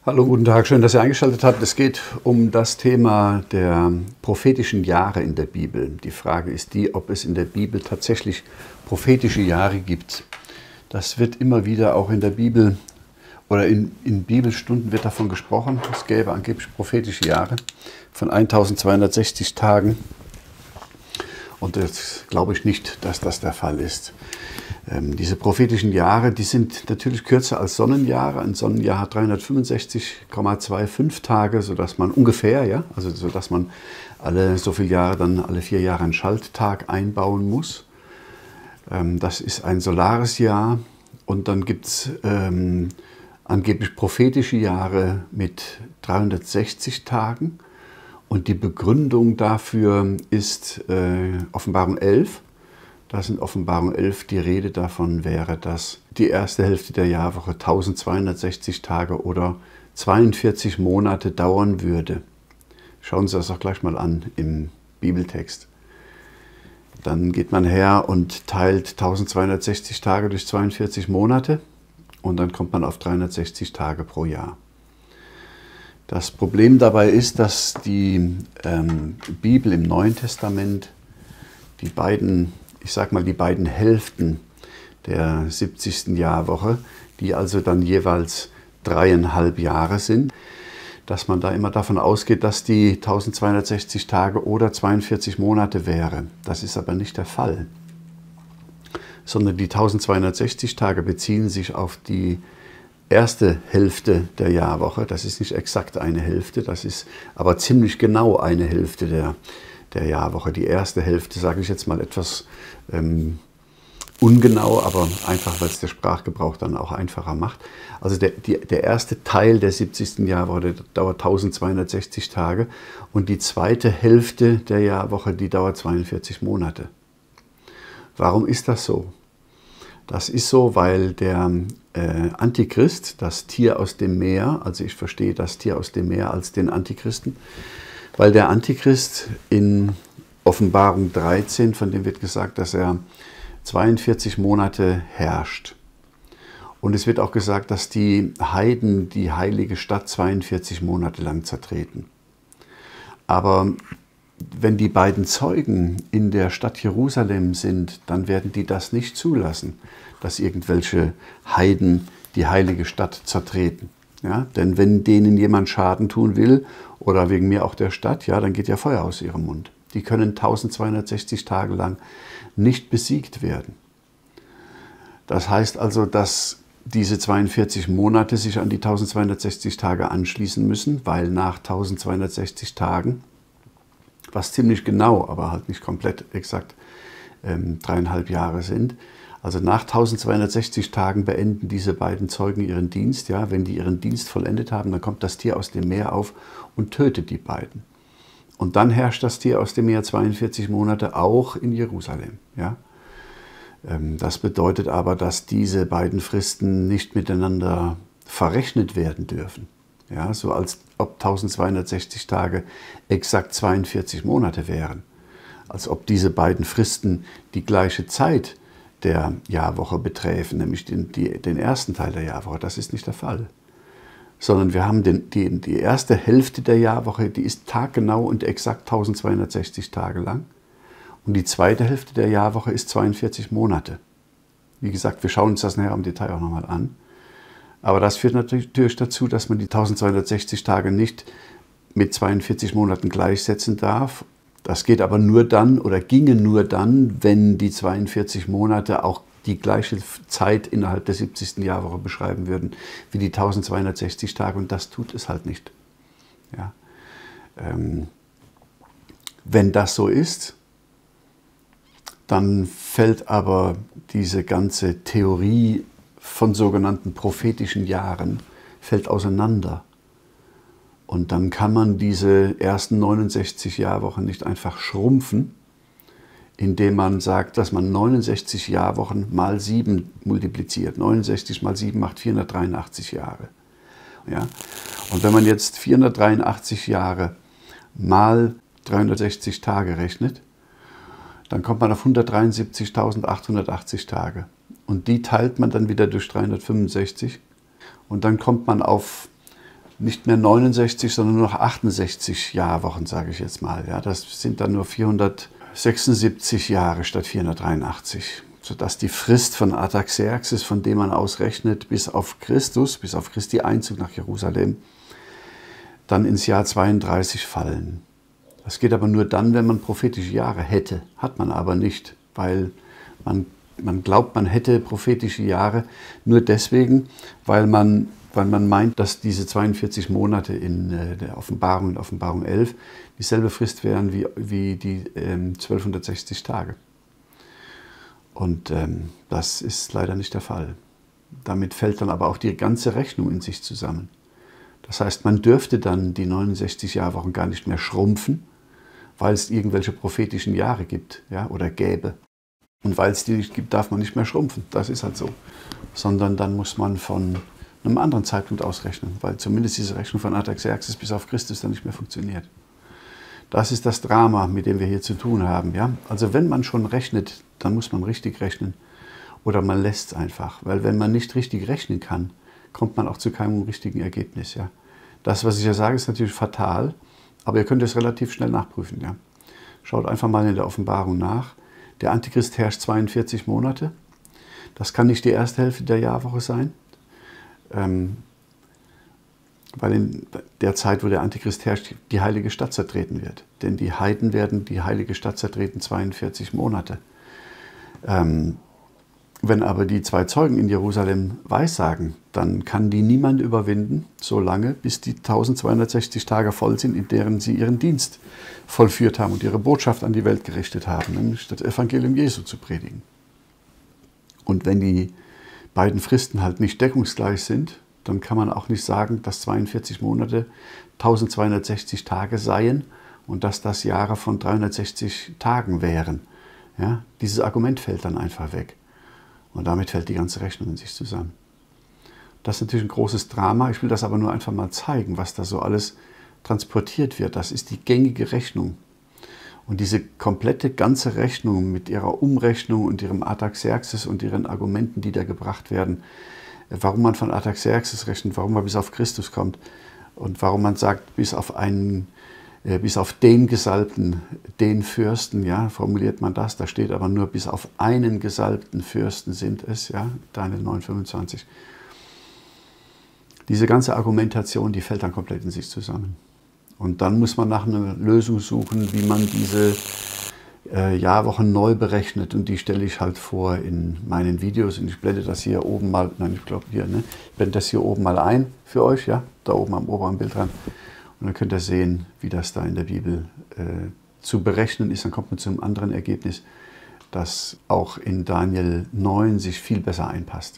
Hallo, guten Tag, schön, dass ihr eingeschaltet habt. Es geht um das Thema der prophetischen Jahre in der Bibel. Die Frage ist die, ob es in der Bibel tatsächlich prophetische Jahre gibt. Das wird immer wieder auch in der Bibel oder in Bibelstunden wird davon gesprochen. Es gäbe angeblich prophetische Jahre von 1260 Tagen. Und das glaube ich nicht, dass das der Fall ist. Diese prophetischen Jahre, die sind natürlich kürzer als Sonnenjahre. Ein Sonnenjahr hat 365,25 Tage, sodass man ungefähr, ja, also sodass man alle so viele Jahre dann alle 4 Jahre einen Schalttag einbauen muss. Das ist ein solares Jahr. Und dann gibt es angeblich prophetische Jahre mit 360 Tagen. Und die Begründung dafür ist Offenbarung 11. Da ist in Offenbarung 11 die Rede davon wäre, dass die erste Hälfte der Jahrwoche 1260 Tage oder 42 Monate dauern würde. Schauen Sie das doch gleich mal an im Bibeltext. Dann geht man her und teilt 1260 Tage durch 42 Monate und dann kommt man auf 360 Tage pro Jahr. Das Problem dabei ist, dass die Bibel im Neuen Testament die beiden Hälften der 70. Jahrwoche, die also dann jeweils 3,5 Jahre sind, dass man da immer davon ausgeht, dass die 1260 Tage oder 42 Monate wäre. Das ist aber nicht der Fall, sondern die 1260 Tage beziehen sich auf die erste Hälfte der Jahrwoche. Das ist nicht exakt eine Hälfte, das ist aber ziemlich genau eine Hälfte der Jahrwoche. Die erste Hälfte, sage ich jetzt mal etwas ungenau, aber einfach, weil es der Sprachgebrauch dann auch einfacher macht. Also der erste Teil der 70. Jahrwoche, der dauert 1260 Tage und die zweite Hälfte der Jahrwoche, die dauert 42 Monate. Warum ist das so? Das ist so, weil der Antichrist, das Tier aus dem Meer, also ich verstehe das Tier aus dem Meer als den Antichristen, weil der Antichrist in Offenbarung 13, von dem wird gesagt, dass er 42 Monate herrscht. Und es wird auch gesagt, dass die Heiden die heilige Stadt 42 Monate lang zertreten. Aber wenn die beiden Zeugen in der Stadt Jerusalem sind, dann werden die das nicht zulassen, dass irgendwelche Heiden die heilige Stadt zertreten. Ja, denn wenn denen jemand Schaden tun will, oder wegen mir auch der Stadt, ja, dann geht ja Feuer aus ihrem Mund. Die können 1260 Tage lang nicht besiegt werden. Das heißt also, dass diese 42 Monate sich an die 1260 Tage anschließen müssen, weil nach 1260 Tagen, was ziemlich genau, aber halt nicht komplett exakt 3,5 Jahre sind, also nach 1260 Tagen beenden diese beiden Zeugen ihren Dienst. Ja, wenn die ihren Dienst vollendet haben, dann kommt das Tier aus dem Meer auf und tötet die beiden. Und dann herrscht das Tier aus dem Meer 42 Monate auch in Jerusalem. Ja? Das bedeutet aber, dass diese beiden Fristen nicht miteinander verrechnet werden dürfen. Ja, so als ob 1260 Tage exakt 42 Monate wären. Als ob diese beiden Fristen die gleiche Zeit der Jahrwoche betreffen, nämlich den ersten Teil der Jahrwoche. Das ist nicht der Fall. Sondern wir haben die erste Hälfte der Jahrwoche, die ist taggenau und exakt 1260 Tage lang. Und die zweite Hälfte der Jahrwoche ist 42 Monate. Wie gesagt, wir schauen uns das nachher im Detail auch nochmal an. Aber das führt natürlich dazu, dass man die 1260 Tage nicht mit 42 Monaten gleichsetzen darf. Das geht aber nur dann oder ginge nur dann, wenn die 42 Monate auch die gleiche Zeit innerhalb der 70. Jahrwoche beschreiben würden wie die 1260 Tage und das tut es halt nicht. Ja. Wenn das so ist, dann fällt aber diese ganze Theorie von sogenannten prophetischen Jahren fällt auseinander. Und dann kann man diese ersten 69 Jahrwochen nicht einfach schrumpfen, indem man sagt, dass man 69 Jahrwochen mal 7 multipliziert. 69 mal 7 macht 483 Jahre. Ja? Und wenn man jetzt 483 Jahre mal 360 Tage rechnet, dann kommt man auf 173.880 Tage. Und die teilt man dann wieder durch 365 und dann kommt man auf nicht mehr 69, sondern nur noch 68 Jahrwochen, sage ich jetzt mal. Ja, das sind dann nur 476 Jahre statt 483, sodass die Frist von Artaxerxes, von dem man ausrechnet, bis auf Christi Einzug nach Jerusalem, dann ins Jahr 32 fallen. Das geht aber nur dann, wenn man prophetische Jahre hätte. Hat man aber nicht, weil man glaubt, man hätte prophetische Jahre nur deswegen, weil man meint, dass diese 42 Monate in der Offenbarung 11 dieselbe Frist wären wie die 1260 Tage. Und das ist leider nicht der Fall. Damit fällt dann aber auch die ganze Rechnung in sich zusammen. Das heißt, man dürfte dann die 69 Jahrwochen gar nicht mehr schrumpfen, weil es irgendwelche prophetischen Jahre gibt, ja, oder gäbe. Und weil es die nicht gibt, darf man nicht mehr schrumpfen. Das ist halt so. Sondern dann muss man von einem anderen Zeitpunkt ausrechnen, weil zumindest diese Rechnung von Artaxerxes bis auf Christus dann nicht mehr funktioniert. Das ist das Drama, mit dem wir hier zu tun haben. Ja? Also wenn man schon rechnet, dann muss man richtig rechnen oder man lässt es einfach. Weil wenn man nicht richtig rechnen kann, kommt man auch zu keinem richtigen Ergebnis. Ja? Das, was ich ja sage, ist natürlich fatal, aber ihr könnt es relativ schnell nachprüfen. Ja? Schaut einfach mal in der Offenbarung nach. Der Antichrist herrscht 42 Monate. Das kann nicht die erste Hälfte der Jahrwoche sein, weil in der Zeit, wo der Antichrist herrscht, die heilige Stadt zertreten wird. Denn die Heiden werden die heilige Stadt zertreten 42 Monate. Wenn aber die zwei Zeugen in Jerusalem weissagen, dann kann die niemand überwinden, solange bis die 1260 Tage voll sind, in deren sie ihren Dienst vollführt haben und ihre Botschaft an die Welt gerichtet haben, nämlich das Evangelium Jesu zu predigen. Und wenn die beiden Fristen halt nicht deckungsgleich sind, dann kann man auch nicht sagen, dass 42 Monate 1260 Tage seien und dass das Jahre von 360 Tagen wären. Ja, dieses Argument fällt dann einfach weg. Und damit fällt die ganze Rechnung in sich zusammen. Das ist natürlich ein großes Drama. Ich will das aber nur einfach mal zeigen, was da so alles transportiert wird. Das ist die gängige Rechnung. Und diese komplette ganze Rechnung mit ihrer Umrechnung und ihrem Artaxerxes und ihren Argumenten, die da gebracht werden, warum man von Artaxerxes rechnet, warum man bis auf Christus kommt und warum man sagt, bis auf den Gesalbten, den Fürsten, ja, formuliert man das, da steht aber nur bis auf einen gesalbten Fürsten sind es, ja, Daniel 9,25. Diese ganze Argumentation, die fällt dann komplett in sich zusammen. Und dann muss man nach einer Lösung suchen, wie man diese Jahrwochen neu berechnet. Und die stelle ich halt vor in meinen Videos. Und ich blende das hier oben mal, nein, ich glaube hier, ne? Ich blende das hier oben mal ein für euch, ja, da oben am oberen Bildrand. Und dann könnt ihr sehen, wie das da in der Bibel zu berechnen ist. Dann kommt man zu einem anderen Ergebnis, das auch in Daniel 9 sich viel besser einpasst.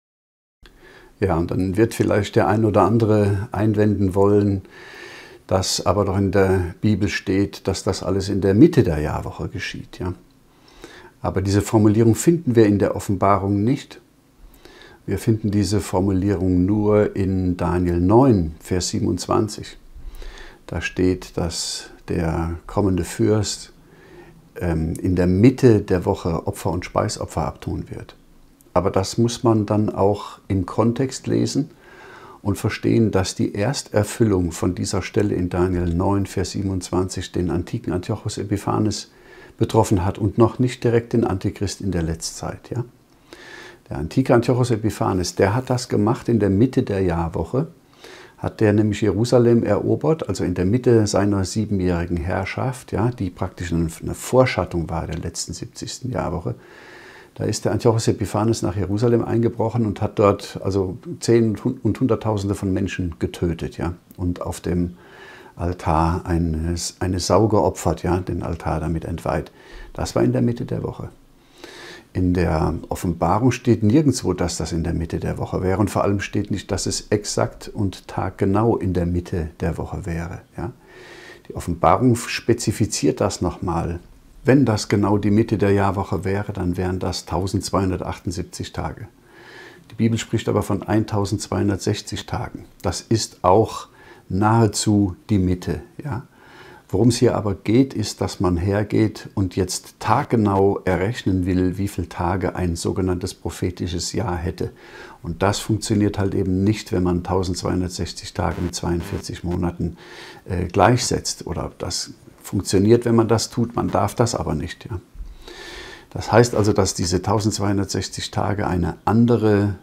Ja, und dann wird vielleicht der ein oder andere einwenden wollen, dass aber doch in der Bibel steht, dass das alles in der Mitte der Jahrwoche geschieht. Ja? Aber diese Formulierung finden wir in der Offenbarung nicht. Wir finden diese Formulierung nur in Daniel 9, Vers 27. Da steht, dass der kommende Fürst in der Mitte der Woche Opfer und Speisopfer abtun wird. Aber das muss man dann auch im Kontext lesen und verstehen, dass die Ersterfüllung von dieser Stelle in Daniel 9, Vers 27 den antiken Antiochos Epiphanes betroffen hat und noch nicht direkt den Antichrist in der Letztzeit. Ja? Der antike Antiochos Epiphanes, der hat das gemacht in der Mitte der Jahrwoche, hat der nämlich Jerusalem erobert, also in der Mitte seiner 7-jährigen Herrschaft, ja, die praktisch eine Vorschattung war der letzten 70. Jahrwoche. Da ist der Antiochos Epiphanes nach Jerusalem eingebrochen und hat dort also Zehn- und Hunderttausende von Menschen getötet, ja, und auf dem Altar eine Sau geopfert, ja, den Altar damit entweiht. Das war in der Mitte der Woche. In der Offenbarung steht nirgendwo, dass das in der Mitte der Woche wäre und vor allem steht nicht, dass es exakt und taggenau in der Mitte der Woche wäre. Ja. Die Offenbarung spezifiziert das nochmal. Wenn das genau die Mitte der Jahrwoche wäre, dann wären das 1278 Tage. Die Bibel spricht aber von 1260 Tagen. Das ist auch nahezu die Mitte. Ja. Worum es hier aber geht, ist, dass man hergeht und jetzt taggenau errechnen will, wie viele Tage ein sogenanntes prophetisches Jahr hätte. Und das funktioniert halt eben nicht, wenn man 1260 Tage mit 42 Monaten gleichsetzt. Oder das funktioniert, wenn man das tut, man darf das aber nicht. Ja. Das heißt also, dass diese 1260 Tage eine andere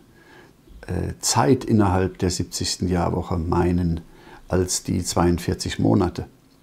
Zeit innerhalb der 70. Jahrwoche meinen als die 42 Monate.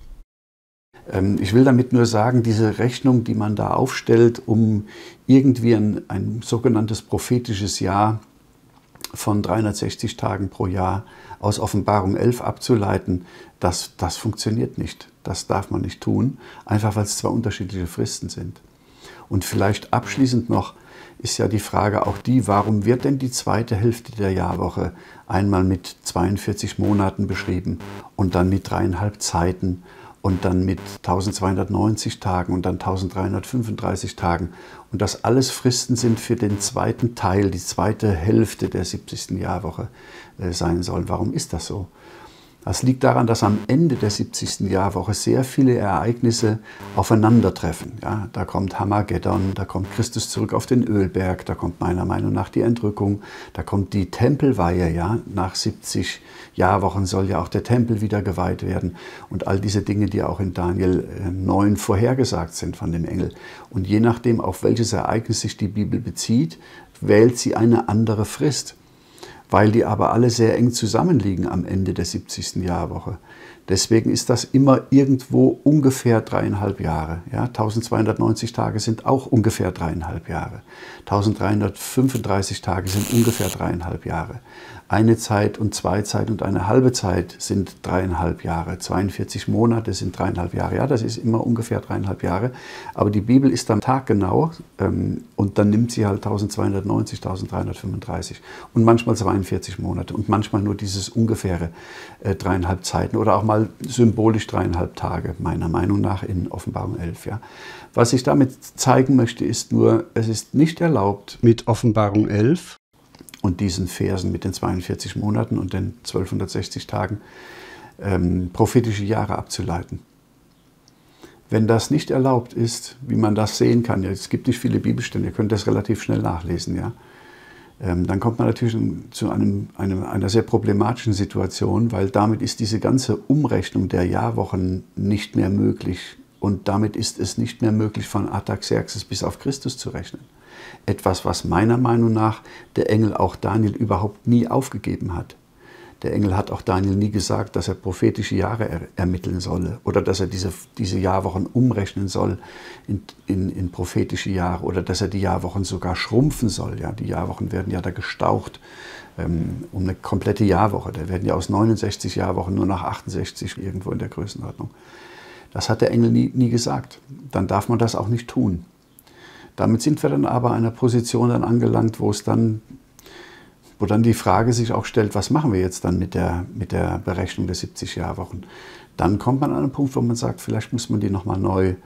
Ich will damit nur sagen, diese Rechnung, die man da aufstellt, um irgendwie ein sogenanntes prophetisches Jahr von 360 Tagen pro Jahr aus Offenbarung 11 abzuleiten, das funktioniert nicht. Das darf man nicht tun, einfach weil es zwei unterschiedliche Fristen sind. Und vielleicht abschließend noch ist ja die Frage auch die, warum wird denn die zweite Hälfte der Jahrwoche einmal mit 42 Monaten beschrieben und dann mit 3,5 Zeiten und dann mit 1290 Tagen und dann 1335 Tagen. Und das alles Fristen sind für den zweiten Teil, die zweite Hälfte der 70. Jahrwoche sein sollen. Warum ist das so? Das liegt daran, dass am Ende der 70. Jahrwoche sehr viele Ereignisse aufeinandertreffen. Ja, da kommt Hamagedon, da kommt Christus zurück auf den Ölberg, da kommt meiner Meinung nach die Entrückung, da kommt die Tempelweihe. Ja, nach 70 Jahrwochen soll ja auch der Tempel wieder geweiht werden. Und all diese Dinge, die auch in Daniel 9 vorhergesagt sind von dem Engel. Und je nachdem, auf welches Ereignis sich die Bibel bezieht, wählt sie eine andere Frist. Weil die aber alle sehr eng zusammenliegen am Ende der 70. Jahrwoche. Deswegen ist das immer irgendwo ungefähr 3,5 Jahre. Ja, 1290 Tage sind auch ungefähr 3,5 Jahre. 1335 Tage sind ungefähr 3,5 Jahre. Eine Zeit und zwei Zeit und eine halbe Zeit sind 3,5 Jahre. 42 Monate sind 3,5 Jahre. Ja, das ist immer ungefähr 3,5 Jahre. Aber die Bibel ist am Tag genau und dann nimmt sie halt 1290, 1335 und manchmal 42 Monate und manchmal nur dieses ungefähre 3,5 Zeiten oder auch mal symbolisch 3,5 Tage, meiner Meinung nach in Offenbarung 11. Ja. Was ich damit zeigen möchte, ist nur, es ist nicht erlaubt, mit Offenbarung 11 und diesen Versen mit den 42 Monaten und den 1260 Tagen prophetische Jahre abzuleiten. Wenn das nicht erlaubt ist, wie man das sehen kann, ja, es gibt nicht viele Bibelstellen, ihr könnt das relativ schnell nachlesen, ja, dann kommt man natürlich zu einer sehr problematischen Situation, weil damit ist diese ganze Umrechnung der Jahrwochen nicht mehr möglich. Und damit ist es nicht mehr möglich, von Artaxerxes bis auf Christus zu rechnen. Etwas, was meiner Meinung nach der Engel auch Daniel überhaupt nie aufgegeben hat. Der Engel hat auch Daniel nie gesagt, dass er prophetische Jahre ermitteln solle oder dass er diese Jahrwochen umrechnen soll in prophetische Jahre oder dass er die Jahrwochen sogar schrumpfen soll. Ja, die Jahrwochen werden ja da gestaucht um eine komplette Jahrwoche. Da werden ja aus 69 Jahrwochen nur noch 68 irgendwo in der Größenordnung. Das hat der Engel nie gesagt. Dann darf man das auch nicht tun. Damit sind wir dann aber an einer Position dann angelangt, wo dann die Frage sich auch stellt, was machen wir jetzt dann mit der Berechnung der 70 Jahrwochen? Dann kommt man an einen Punkt, wo man sagt, vielleicht muss man die nochmal neu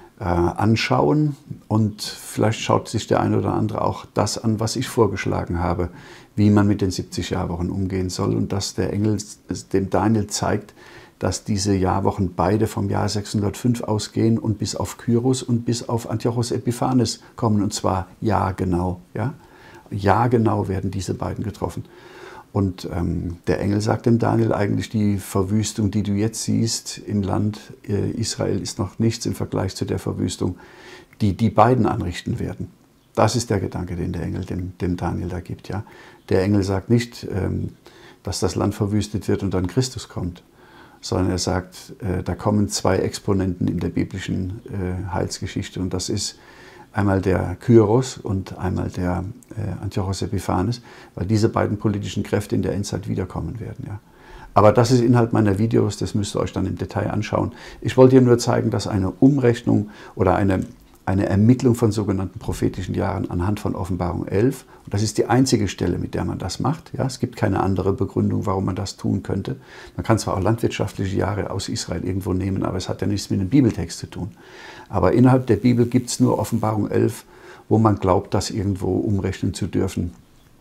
anschauen und vielleicht schaut sich der eine oder andere auch das an, was ich vorgeschlagen habe, wie man mit den 70 Jahrwochen umgehen soll und dass der Engel dem Daniel zeigt, dass diese Jahrwochen beide vom Jahr 605 ausgehen und bis auf Kyros und bis auf Antiochos Epiphanes kommen, und zwar jahrgenau. Ja? Jahrgenau werden diese beiden getroffen. Und der Engel sagt dem Daniel eigentlich, die Verwüstung, die du jetzt siehst im Land Israel, ist noch nichts im Vergleich zu der Verwüstung, die die beiden anrichten werden. Das ist der Gedanke, den der Engel dem Daniel da gibt. Ja? Der Engel sagt nicht, dass das Land verwüstet wird und dann Christus kommt, sondern er sagt, da kommen zwei Exponenten in der biblischen Heilsgeschichte und das ist einmal der Kyros und einmal der Antiochos Epiphanes, weil diese beiden politischen Kräfte in der Endzeit wiederkommen werden. Ja. Aber das ist Inhalt meiner Videos, das müsst ihr euch dann im Detail anschauen. Ich wollte hier nur zeigen, dass eine Umrechnung oder eine Ermittlung von sogenannten prophetischen Jahren anhand von Offenbarung 11, und das ist die einzige Stelle, mit der man das macht. Ja, es gibt keine andere Begründung, warum man das tun könnte. Man kann zwar auch landwirtschaftliche Jahre aus Israel irgendwo nehmen, aber es hat ja nichts mit dem Bibeltext zu tun. Aber innerhalb der Bibel gibt es nur Offenbarung 11, wo man glaubt, das irgendwo umrechnen zu dürfen.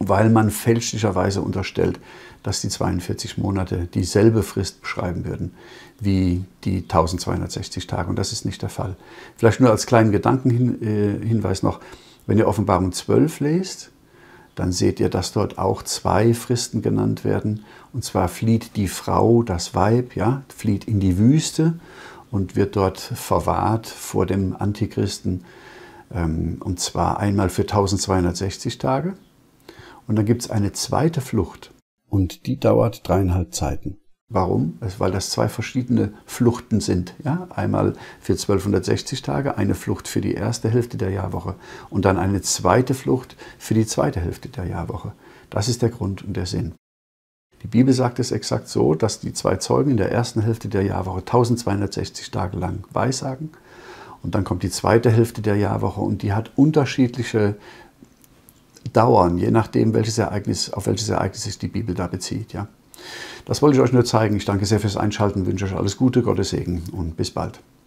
weil man fälschlicherweise unterstellt, dass die 42 Monate dieselbe Frist beschreiben würden wie die 1260 Tage. Und das ist nicht der Fall. Vielleicht nur als kleinen Gedankenhinweis noch, wenn ihr Offenbarung 12 lest, dann seht ihr, dass dort auch 2 Fristen genannt werden. Und zwar flieht die Frau, das Weib, ja, flieht in die Wüste und wird dort verwahrt vor dem Antichristen. Und zwar einmal für 1260 Tage. Und dann gibt es eine zweite Flucht. Und die dauert 3,5 Zeiten. Warum? Weil das 2 verschiedene Fluchten sind. Ja? Einmal für 1260 Tage, eine Flucht für die erste Hälfte der Jahrwoche und dann eine zweite Flucht für die zweite Hälfte der Jahrwoche. Das ist der Grund und der Sinn. Die Bibel sagt es exakt so, dass die 2 Zeugen in der ersten Hälfte der Jahrwoche 1260 Tage lang weissagen. Und dann kommt die zweite Hälfte der Jahrwoche und die hat unterschiedliche Dauern, je nachdem, auf welches Ereignis sich die Bibel da bezieht. Ja. Das wollte ich euch nur zeigen. Ich danke sehr fürs Einschalten, wünsche euch alles Gute, Gottes Segen und bis bald.